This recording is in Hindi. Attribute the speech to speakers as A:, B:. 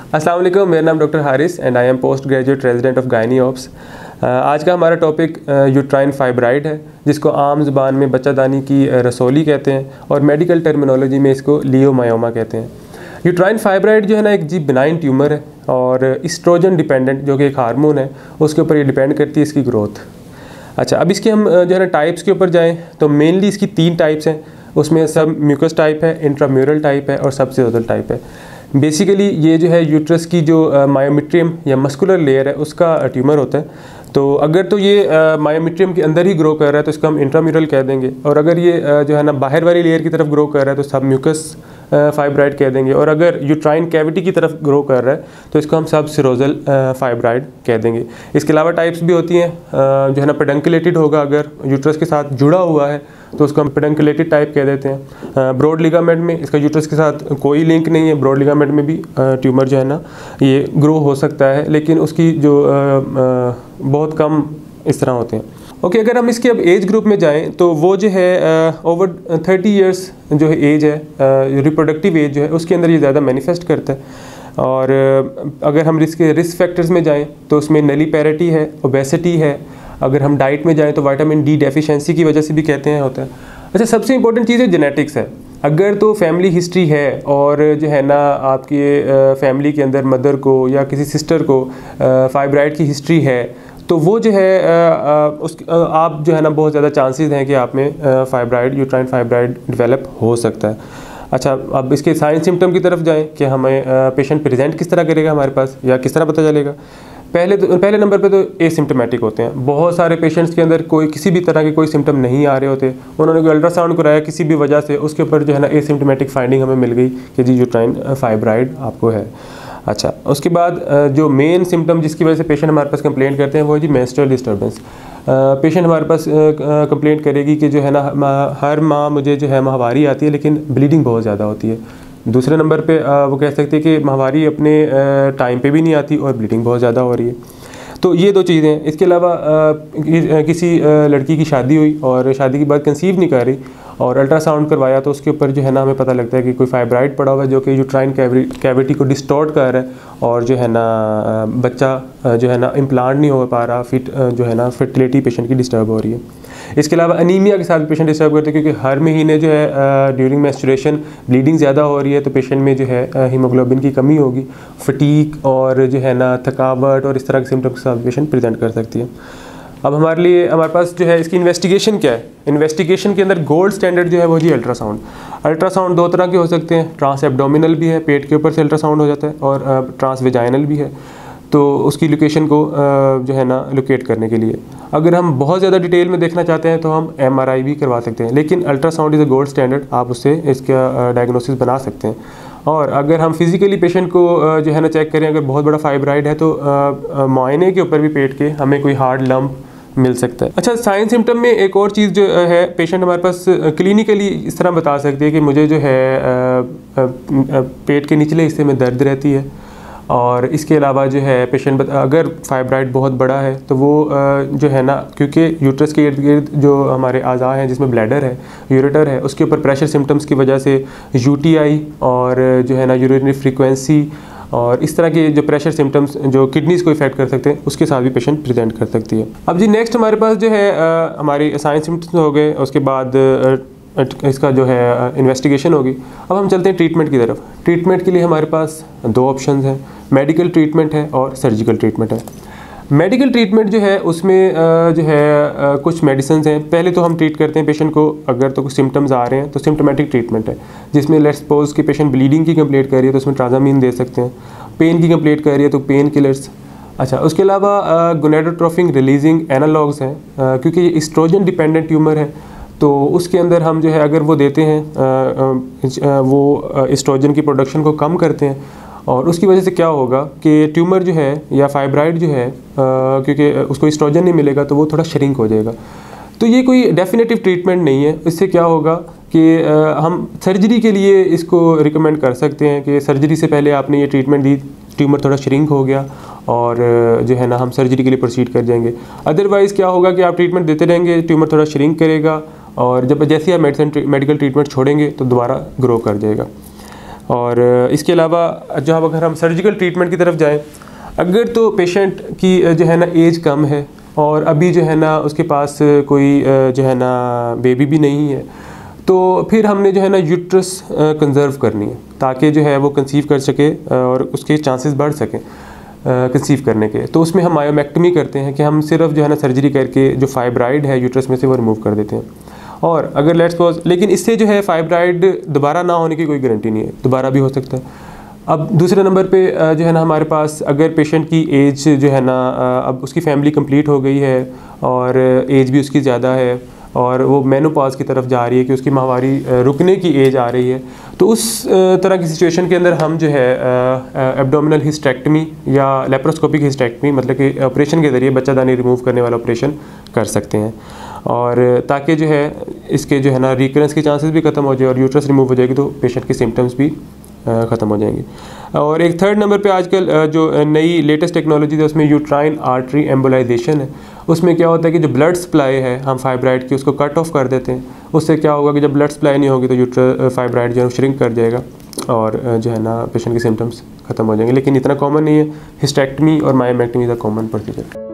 A: अस्सलाम वालेकुम, मेरा नाम doctor Haris and I am post graduate resident of gynae ops. आज का हमारा टॉपिक यूट्राइन फाइब्राइड है, जिसको आम ज़ुबान में बच्चादानी की रसौली कहते हैं और मेडिकल टर्मिनोलॉजी में इसको लियोमायोमा कहते हैं। यूट्राइन फाइब्राइड जो है ना, एक जी बिनाइन ट्यूमर है और इस्ट्रोजन डिपेंडेंट, जो कि एक हार्मोन है, उसके ऊपर ये डिपेंड करती है इसकी ग्रोथ। अच्छा, अब इसके हम जो है ना टाइप्स के ऊपर जाएँ तो मेनली इसकी 3 टाइप्स हैं। उसमें सब म्यूकस टाइप है, इंट्राम्यूरल टाइप है और सबसिडोजल टाइप है। बेसिकली ये जो है यूट्रस की जो मायोमेट्रियम या मस्कुलर लेयर है उसका ट्यूमर होता है। तो अगर तो ये मायोमेट्रियम के अंदर ही ग्रो कर रहा है तो इसको हम इंट्राम्यूरल कह देंगे, और अगर ये जो है ना बाहर वाली लेयर की तरफ ग्रो कर रहा है तो सब म्यूकस फाइब्राइड कह देंगे, और अगर यूट्राइन कैविटी की तरफ ग्रो कर रहा है तो इसको हम सब सिरोजल फाइब्राइड कह देंगे। इसके अलावा टाइप्स भी होती हैं, जो है ना पेडंकुलेटेड होगा, अगर यूट्रस के साथ जुड़ा हुआ है तो उसको हम पेडंकुलेटेड टाइप कह देते हैं। ब्रॉड लिगामेंट में इसका यूट्रस के साथ कोई लिंक नहीं है, ब्रॉड लिगामेंट में भी ट्यूमर जो है ना ये ग्रो हो सकता है, लेकिन उसकी जो बहुत कम इस तरह होते हैं। ओके, अगर हम इसके अब एज ग्रुप में जाएं तो वो जो है ओवर 30 इयर्स जो है एज है, रिप्रोडक्टिव एज जो है उसके अंदर ये ज़्यादा मैनिफेस्ट करता है। और अगर हम रिस्क फैक्टर्स में जाएं तो उसमें नलीपैरिटी है, ओबेसिटी है। अगर हम डाइट में जाएं तो विटामिन डी डेफिशिएंसी की वजह से भी कहते हैं होता है। अच्छा, सबसे इंपॉर्टेंट चीज़ है जेनेटिक्स है। अगर तो फैमिली हिस्ट्री है और जो है ना आपके फैमिली के अंदर मदर को या किसी सिस्टर को फाइब्राइड की हिस्ट्री है तो वो जो है आप जो है ना बहुत ज़्यादा चांसेस हैं कि आप में यूट्राइन फाइब्राइड डेवलप हो सकता है। अच्छा, अब इसके साइन सिम्टम की तरफ जाएं कि हमें पेशेंट प्रेजेंट किस तरह करेगा हमारे पास या किस तरह पता चलेगा। पहले नंबर पे तो एसिम्टोमेटिक होते हैं। बहुत सारे पेशेंट्स के अंदर कोई किसी भी तरह के कोई सिम्टम नहीं आ रहे होते, उन्होंने कोई अल्ट्रासाउंड कराया किसी भी वजह से, उसके ऊपर जो है ना एसिम्टोमेटिक फाइंडिंग हमें मिल गई कि जी यूट्राइन फाइब्राइड आपको है। अच्छा, उसके बाद जो मेन सिम्टम जिसकी वजह से पेशेंट हमारे पास कंप्लेंट करते हैं वो है जी मेंस्ट्रुअल डिस्टर्बेंस। पेशेंट हमारे पास कंप्लेंट करेगी कि जो है ना हर माह मुझे जो है माहवारी आती है लेकिन ब्लीडिंग बहुत ज़्यादा होती है। दूसरे नंबर पे वो कह सकते हैं कि माहवारी अपने टाइम पे भी नहीं आती और ब्लीडिंग बहुत ज़्यादा हो रही है। तो ये 2 चीज़ें हैं। इसके अलावा किसी लड़की की शादी हुई और शादी के बाद कंसीव नहीं कर रही और अल्ट्रासाउंड करवाया तो उसके ऊपर जो है ना हमें पता लगता है कि कोई फाइब्राइड पड़ा हुआ है जो कि यूट्राइन कैविटी को डिस्टॉर्ट कर रहा है और जो है ना बच्चा जो है ना इम्प्लांट नहीं हो पा रहा, जो है ना फर्टिलिटी पेशेंट की डिस्टर्ब हो रही है। इसके अलावा अनीमिया के साथ पेशेंट डिस्टर्ब करते हैं, क्योंकि हर महीने जो है ड्यूरिंग मेंस्ट्रुएशन ब्लीडिंग ज़्यादा हो रही है तो पेशेंट में जो है हीमोग्लोबिन की कमी होगी, फटीक और जो है ना थकावट और इस तरह के सिम्टम्स के साथ पेशेंट प्रेजेंट कर सकती है। अब हमारे पास जो है इसकी इन्वेस्टिगेशन क्या है। इन्वेस्टिगेशन के अंदर गोल्ड स्टैंडर्ड जो है वो जी अल्ट्रासाउंड। अल्ट्रासाउंड 2 तरह के हो सकते हैं, ट्रांस एब्डोमिनल भी है, पेट के ऊपर से अल्ट्रासाउंड हो जाता है, और ट्रांस वेजाइनल भी है, तो उसकी लोकेशन को जो है ना लोकेट करने के लिए। अगर हम बहुत ज़्यादा डिटेल में देखना चाहते हैं तो हम MRI भी करवा सकते हैं, लेकिन ultrasound is a gold standard, आप उससे इसका डायग्नोसिस बना सकते हैं। और अगर हम फिज़िकली पेशेंट को जो है ना चेक करें, अगर बहुत बड़ा फाइब्राइड है तो मुआयने के ऊपर भी पेट के हमें कोई हार्ड लंप मिल सकता है। अच्छा, साइन सिम्टम में एक और चीज़ जो है पेशेंट हमारे पास क्लिनिकली इस तरह बता सकती है कि मुझे जो है पेट के निचले हिस्से में दर्द रहती है, और इसके अलावा जो है पेशेंट अगर फाइब्राइड बहुत बड़ा है तो वो जो है ना, क्योंकि यूट्रस के इर्द गिर्द जो हमारे अज़ा हैं जिसमें ब्लैडर है, यूरेटर है, उसके ऊपर प्रेशर सिम्टम्स की वजह से UTI और जो है ना यूरिनरी फ्रीक्वेंसी और इस तरह के जो प्रेशर सिम्टम्स जो किडनीज़ को इफेक्ट कर सकते हैं, उसके साथ भी पेशेंट प्रेजेंट कर सकती है। अब जी नेक्स्ट हमारे पास जो है हमारी साइन सिम्टम्स हो गए, उसके बाद इसका जो है इन्वेस्टिगेशन होगी। अब हम चलते हैं ट्रीटमेंट की तरफ। ट्रीटमेंट के लिए हमारे पास 2 ऑप्शंस हैं, मेडिकल ट्रीटमेंट है और सर्जिकल ट्रीटमेंट है। मेडिकल ट्रीटमेंट जो है उसमें जो है कुछ मेडिसिन हैं। पहले तो हम ट्रीट करते हैं पेशेंट को, अगर तो कुछ सिम्टम्स आ रहे हैं तो सिम्टोमेटिक ट्रीटमेंट है, जिसमें लेट्स सपोज कि पेशेंट ब्लीडिंग की कंप्लेंट कर रही है तो उसमें ट्राजामीन दे सकते हैं, पेन की कंप्लेंट कर रही है तो पेन किलर्स। अच्छा, उसके अलावा गोनेडोट्रोपिन रिलीजिंग एनालॉग्स हैं, क्योंकि ये एस्ट्रोजन डिपेंडेंट ट्यूमर है तो उसके अंदर हम जो है अगर वो देते हैं वो एस्ट्रोजन की प्रोडक्शन को कम करते हैं, और उसकी वजह से क्या होगा कि ट्यूमर जो है या फाइब्राइड जो है क्योंकि उसको एस्ट्रोजन नहीं मिलेगा तो वो थोड़ा श्रिंक हो जाएगा। तो ये कोई डेफिनेटिव ट्रीटमेंट नहीं है। इससे क्या होगा कि हम सर्जरी के लिए इसको रिकमेंड कर सकते हैं कि सर्जरी से पहले आपने ये ट्रीटमेंट दी, ट्यूमर थोड़ा श्रिंक हो गया और जो है ना हम सर्जरी के लिए प्रोसीड कर जाएंगे। अदरवाइज़ क्या होगा कि आप ट्रीटमेंट देते रहेंगे, ट्यूमर थोड़ा श्रिंक करेगा और जैसे ही आप मेडिकल ट्रीटमेंट छोड़ेंगे तो दोबारा ग्रो कर जाएगा। और इसके अलावा जो अगर हम सर्जिकल ट्रीटमेंट की तरफ जाएं, अगर तो पेशेंट की जो है ना एज कम है और अभी जो है ना उसके पास कोई जो है ना बेबी भी नहीं है, तो फिर हमने जो है ना यूट्रस कंजर्व करनी है ताकि जो है वो कंसीव कर सके और उसके चांसेस बढ़ सकें कंसीव करने के। तो उसमें हम मायोमेक्टमी करते हैं कि हम सिर्फ जो है ना सर्जरी करके जो फाइब्राइड है यूट्रस में से वो रिमूव कर देते हैं। और अगर लेट्स सपोज, लेकिन इससे जो है फाइब्राइड दोबारा ना होने की कोई गारंटी नहीं है, दोबारा भी हो सकता है। अब दूसरे नंबर पे जो है ना हमारे पास अगर पेशेंट की एज जो है ना अब उसकी फैमिली कंप्लीट हो गई है और एज भी उसकी ज़्यादा है और वो मेनोपॉज की तरफ जा रही है कि उसकी माहवारी रुकने की एज आ रही है, तो उस तरह की सिचुएशन के अंदर हम जो है एब्डोमिनल हिस्टेक्टमी या लेप्रोस्कोपिक हिस्टेक्टमी, मतलब कि ऑपरेशन के ज़रिए बच्चादानी रिमूव करने वाला ऑपरेशन कर सकते हैं, और ताकि जो है इसके जो है ना रिकरेंस के चांसेस भी ख़त्म हो जाए और यूट्रस रिमूव हो जाएगी तो पेशेंट के सिम्टम्स भी ख़त्म हो जाएंगे। और एक थर्ड नंबर पे आजकल जो नई लेटेस्ट टेक्नोलॉजी है उसमें यूट्राइन आर्टरी एम्बोलाइजेशन है। उसमें क्या होता है कि जो ब्लड सप्लाई है हम फाइब्राइड की उसको कट ऑफ कर देते हैं। उससे क्या होगा कि जब ब्लड सप्लाई नहीं होगी तो फाइब्राइड जो है श्रिंक कर जाएगा और जो है ना पेशेंट के सिम्टम्स ख़त्म हो जाएंगे। लेकिन इतना कॉमन नहीं है। हिस्टेक्टमी और myomectomy is a common procedure.